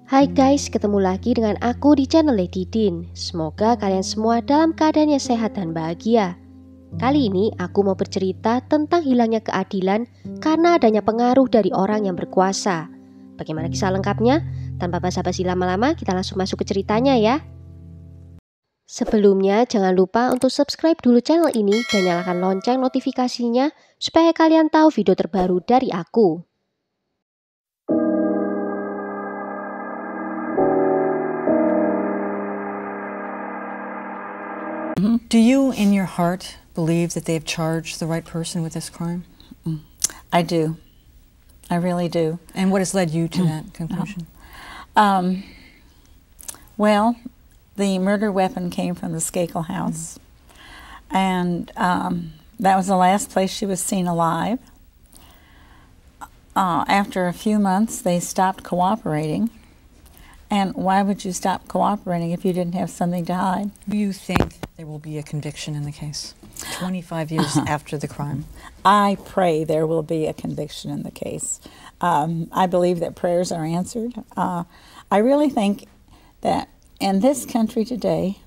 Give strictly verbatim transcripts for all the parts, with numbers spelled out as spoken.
Hai guys, ketemu lagi dengan aku di channel Lady Din. Semoga kalian semua dalam keadaan yang sehat dan bahagia. Kali ini aku mau bercerita tentang hilangnya keadilan karena adanya pengaruh dari orang yang berkuasa. Bagaimana kisah lengkapnya? Tanpa basa-basi lama-lama, kita langsung masuk ke ceritanya ya. Sebelumnya jangan lupa untuk subscribe dulu channel ini dan nyalakan lonceng notifikasinya supaya kalian tahu video terbaru dari aku. Do you, in your heart, believe that they've charged the right person with this crime? Mm. I do. I really do. And what has led you to that conclusion? Um, well, the murder weapon came from the Skakel house. Mm. And um, that was the last place she was seen alive. Uh, after a few months, they stopped cooperating. And why would you stop cooperating if you didn't have something to hide? Do you think there will be a conviction in the case twenty-five years after the crime? I pray there will be a conviction in the case. Um, I believe that prayers are answered. Uh, I really think that in this country today,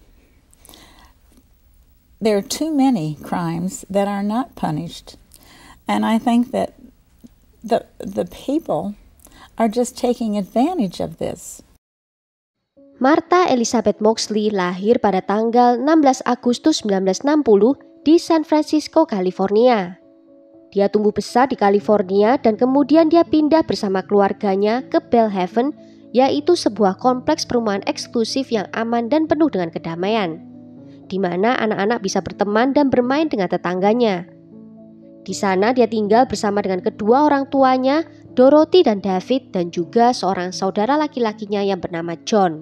there are too many crimes that are not punished. And I think that the, the people are just taking advantage of this. Martha Elizabeth Moxley lahir pada tanggal enam belas Agustus seribu sembilan ratus enam puluh di San Francisco, California. Dia tumbuh besar di California dan kemudian dia pindah bersama keluarganya ke Bellhaven, yaitu sebuah kompleks perumahan eksklusif yang aman dan penuh dengan kedamaian, di mana anak-anak bisa berteman dan bermain dengan tetangganya. Di sana dia tinggal bersama dengan kedua orang tuanya, Dorothy dan David, dan juga seorang saudara laki-lakinya yang bernama John.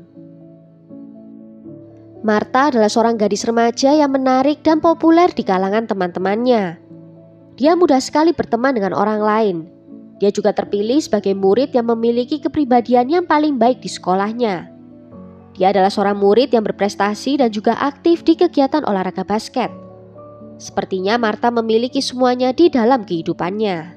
Martha adalah seorang gadis remaja yang menarik dan populer di kalangan teman-temannya. Dia mudah sekali berteman dengan orang lain. Dia juga terpilih sebagai murid yang memiliki kepribadian yang paling baik di sekolahnya. Dia adalah seorang murid yang berprestasi dan juga aktif di kegiatan olahraga basket. Sepertinya Martha memiliki semuanya di dalam kehidupannya.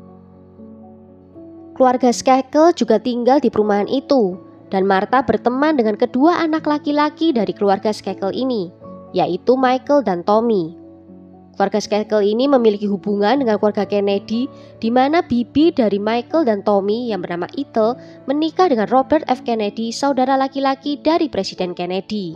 Keluarga Skakel juga tinggal di perumahan itu. Dan Martha berteman dengan kedua anak laki-laki dari keluarga Skakel ini, yaitu Michael dan Tommy. Keluarga Skakel ini memiliki hubungan dengan keluarga Kennedy, di mana bibi dari Michael dan Tommy yang bernama Ethel menikah dengan Robert F. Kennedy, saudara laki-laki dari Presiden Kennedy.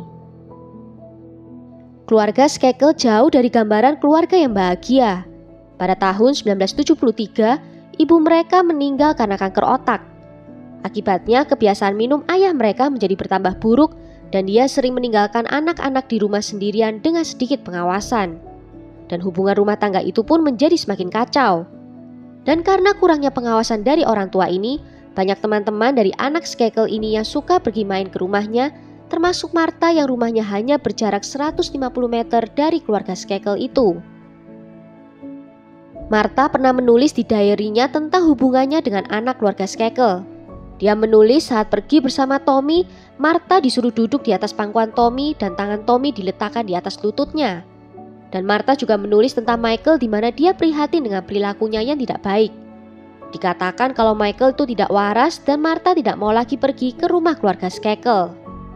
Keluarga Skakel jauh dari gambaran keluarga yang bahagia. Pada tahun seribu sembilan ratus tujuh puluh tiga, ibu mereka meninggal karena kanker otak. Akibatnya kebiasaan minum ayah mereka menjadi bertambah buruk dan dia sering meninggalkan anak-anak di rumah sendirian dengan sedikit pengawasan. Dan hubungan rumah tangga itu pun menjadi semakin kacau. Dan karena kurangnya pengawasan dari orang tua ini, banyak teman-teman dari anak Skakel ini yang suka pergi main ke rumahnya, termasuk Martha yang rumahnya hanya berjarak seratus lima puluh meter dari keluarga Skakel itu. Martha pernah menulis di diary-nya tentang hubungannya dengan anak keluarga Skakel. Dia menulis saat pergi bersama Tommy, Martha disuruh duduk di atas pangkuan Tommy dan tangan Tommy diletakkan di atas lututnya. Dan Martha juga menulis tentang Michael di mana dia prihatin dengan perilakunya yang tidak baik. Dikatakan kalau Michael itu tidak waras dan Martha tidak mau lagi pergi ke rumah keluarga Skakel.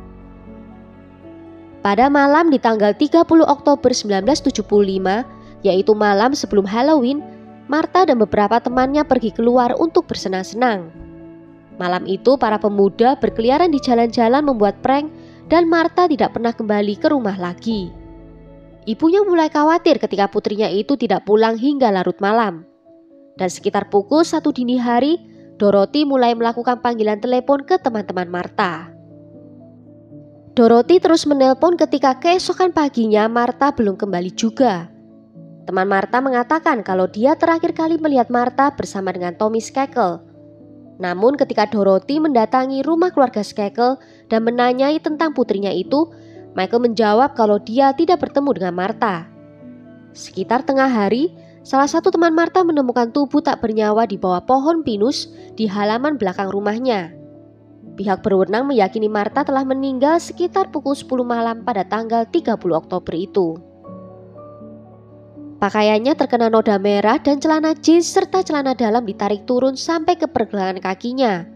Pada malam di tanggal tiga puluh Oktober seribu sembilan ratus tujuh puluh lima, yaitu malam sebelum Halloween, Martha dan beberapa temannya pergi keluar untuk bersenang-senang. Malam itu para pemuda berkeliaran di jalan-jalan membuat prank dan Martha tidak pernah kembali ke rumah lagi. Ibunya mulai khawatir ketika putrinya itu tidak pulang hingga larut malam. Dan sekitar pukul satu dini hari, Dorothy mulai melakukan panggilan telepon ke teman-teman Martha. Dorothy terus menelpon ketika keesokan paginya Martha belum kembali juga. Teman Martha mengatakan kalau dia terakhir kali melihat Martha bersama dengan Tommy Skakel. Namun ketika Dorothy mendatangi rumah keluarga Skakel dan menanyai tentang putrinya itu, Michael menjawab kalau dia tidak bertemu dengan Martha. Sekitar tengah hari, salah satu teman Martha menemukan tubuh tak bernyawa di bawah pohon pinus di halaman belakang rumahnya. Pihak berwenang meyakini Martha telah meninggal sekitar pukul sepuluh malam pada tanggal tiga puluh Oktober itu. Pakaiannya terkena noda merah dan celana jeans serta celana dalam ditarik turun sampai ke pergelangan kakinya.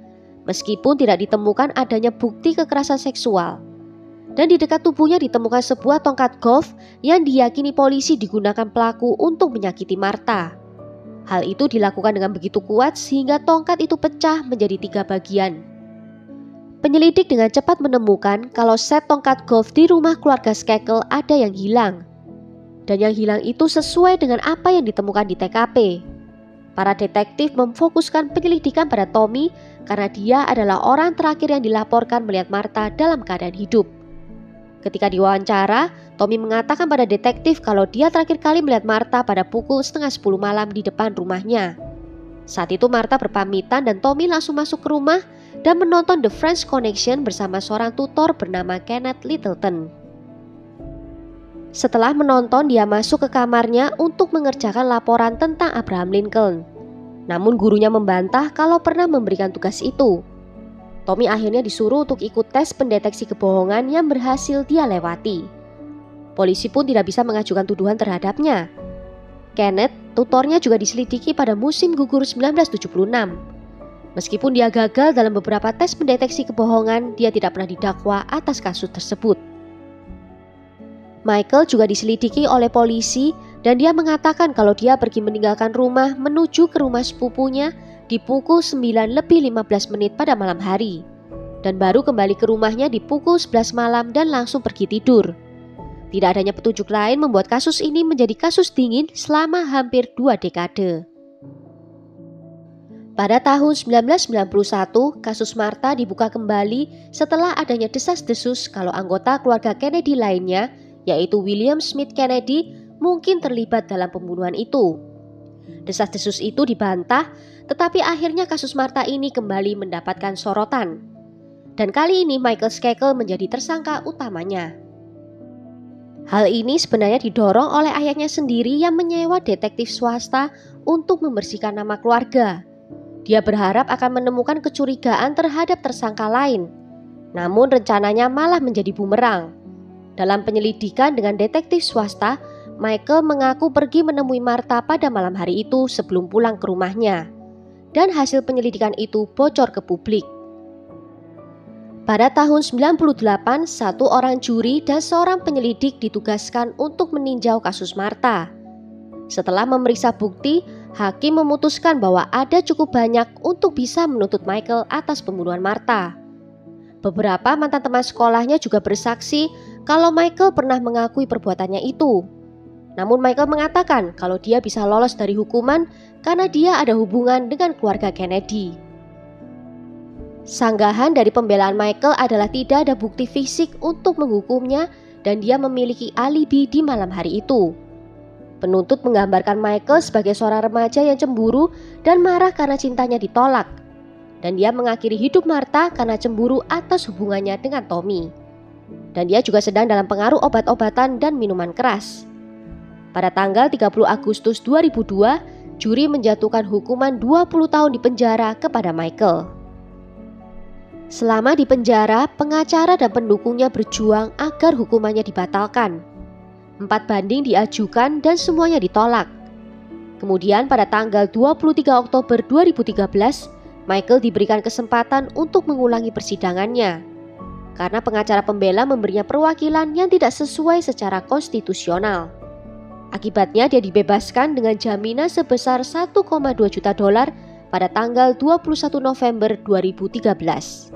meskipun tidak ditemukan adanya bukti kekerasan seksual. Dan di dekat tubuhnya ditemukan sebuah tongkat golf yang diyakini polisi digunakan pelaku untuk menyakiti Martha. Hal itu dilakukan dengan begitu kuat sehingga tongkat itu pecah menjadi tiga bagian. Penyelidik dengan cepat menemukan kalau set tongkat golf di rumah keluarga Skakel ada yang hilang. Dan yang hilang itu sesuai dengan apa yang ditemukan di T K P. Para detektif memfokuskan penyelidikan pada Tommy karena dia adalah orang terakhir yang dilaporkan melihat Martha dalam keadaan hidup. Ketika diwawancara, Tommy mengatakan pada detektif kalau dia terakhir kali melihat Martha pada pukul setengah sepuluh malam di depan rumahnya. Saat itu Martha berpamitan dan Tommy langsung masuk ke rumah dan menonton The French Connection bersama seorang tutor bernama Kenneth Littleton. Setelah menonton, dia masuk ke kamarnya untuk mengerjakan laporan tentang Abraham Lincoln. Namun gurunya membantah kalau pernah memberikan tugas itu. Tommy akhirnya disuruh untuk ikut tes pendeteksi kebohongan yang berhasil dia lewati. Polisi pun tidak bisa mengajukan tuduhan terhadapnya. Kenneth, tutornya juga diselidiki pada musim gugur sembilan belas tujuh puluh enam. Meskipun dia gagal dalam beberapa tes pendeteksi kebohongan, dia tidak pernah didakwa atas kasus tersebut. Michael juga diselidiki oleh polisi dan dia mengatakan kalau dia pergi meninggalkan rumah menuju ke rumah sepupunya di pukul sembilan lebih lima belas menit pada malam hari dan baru kembali ke rumahnya di pukul sebelas malam dan langsung pergi tidur. Tidak adanya petunjuk lain membuat kasus ini menjadi kasus dingin selama hampir dua dekade. Pada tahun sembilan belas sembilan puluh satu, kasus Martha dibuka kembali setelah adanya desas-desus kalau anggota keluarga Kennedy lainnya, yaitu William Smith Kennedy, mungkin terlibat dalam pembunuhan itu. Desas-desus itu dibantah, tetapi akhirnya kasus Martha ini kembali mendapatkan sorotan. Dan kali ini Michael Skakel menjadi tersangka utamanya. Hal ini sebenarnya didorong oleh ayahnya sendiri yang menyewa detektif swasta untuk membersihkan nama keluarga. Dia berharap akan menemukan kecurigaan terhadap tersangka lain. Namun rencananya malah menjadi bumerang. Dalam penyelidikan dengan detektif swasta, Michael mengaku pergi menemui Martha pada malam hari itu sebelum pulang ke rumahnya. Dan hasil penyelidikan itu bocor ke publik. Pada tahun sembilan puluh delapan, satu orang juri dan seorang penyelidik ditugaskan untuk meninjau kasus Martha. Setelah memeriksa bukti, hakim memutuskan bahwa ada cukup banyak untuk bisa menuntut Michael atas pembunuhan Martha. Beberapa mantan teman sekolahnya juga bersaksi kalau Michael pernah mengakui perbuatannya itu. Namun Michael mengatakan kalau dia bisa lolos dari hukuman karena dia ada hubungan dengan keluarga Kennedy. Sanggahan dari pembelaan Michael adalah tidak ada bukti fisik untuk menghukumnya dan dia memiliki alibi di malam hari itu. Penuntut menggambarkan Michael sebagai seorang remaja yang cemburu dan marah karena cintanya ditolak. Dan dia mengakhiri hidup Martha karena cemburu atas hubungannya dengan Tommy. Dan dia juga sedang dalam pengaruh obat-obatan dan minuman keras. Pada tanggal tiga puluh Agustus dua ribu dua, juri menjatuhkan hukuman dua puluh tahun di penjara kepada Michael. Selama di penjara, pengacara dan pendukungnya berjuang agar hukumannya dibatalkan. Empat banding diajukan dan semuanya ditolak. Kemudian pada tanggal dua puluh tiga Oktober dua ribu tiga belas, Michael diberikan kesempatan untuk mengulangi persidangannya. Karena pengacara pembela memberinya perwakilan yang tidak sesuai secara konstitusional. Akibatnya dia dibebaskan dengan jaminan sebesar satu koma dua juta dolar pada tanggal dua puluh satu November dua ribu tiga belas.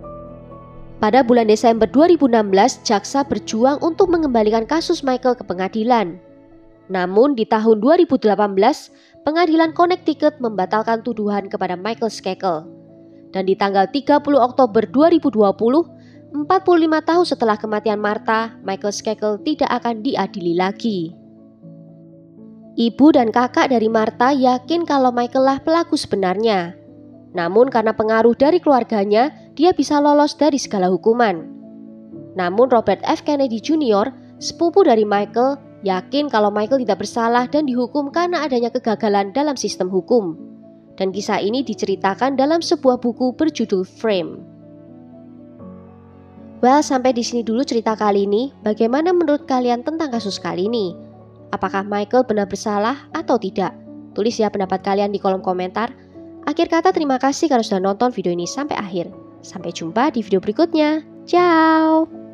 Pada bulan Desember dua ribu enam belas, jaksa berjuang untuk mengembalikan kasus Michael ke pengadilan. Namun di tahun dua ribu delapan belas, pengadilan Connecticut membatalkan tuduhan kepada Michael Skakel. Dan di tanggal tiga puluh Oktober dua ribu dua puluh, empat puluh lima tahun setelah kematian Martha, Michael Skakel tidak akan diadili lagi. Ibu dan kakak dari Martha yakin kalau Michael lah pelaku sebenarnya. Namun karena pengaruh dari keluarganya, dia bisa lolos dari segala hukuman. Namun Robert F. Kennedy Junior, sepupu dari Michael, yakin kalau Michael tidak bersalah dan dihukum karena adanya kegagalan dalam sistem hukum. Dan kisah ini diceritakan dalam sebuah buku berjudul Frame. Well, sampai di sini dulu cerita kali ini. Bagaimana menurut kalian tentang kasus kali ini? Apakah Michael benar bersalah atau tidak? Tulis ya pendapat kalian di kolom komentar. Akhir kata terima kasih karena sudah nonton video ini sampai akhir. Sampai jumpa di video berikutnya. Ciao!